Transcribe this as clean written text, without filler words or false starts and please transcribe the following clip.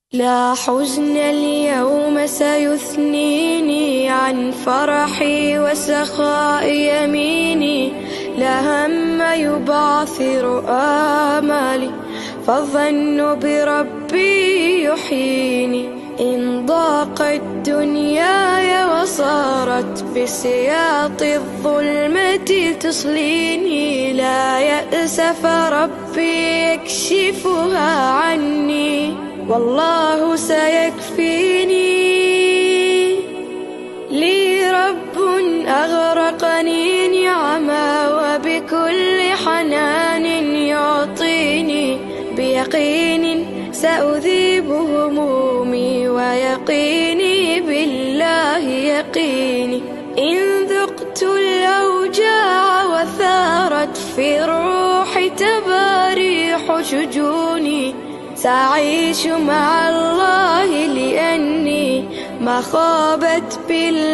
لا حزن اليوم سيثنيني عن فرحي وسخاء يميني، لا هم يبعثر آمالي، فالظن بربي يحييني. إن ضاقت دنياي وصارت بسياط الظلمة تصليني، لا يأس فربي يكشفها عني، والله سيكفيني. لي رب أغرقني نعما وبكل حنان يعطيني، بيقين سأذيب همومي ويقيني بالله يقيني. إن ذقت الأوجاع وثارت في الروح تباريح شجوني، سأعيش مع الله لأني ما خابت بالله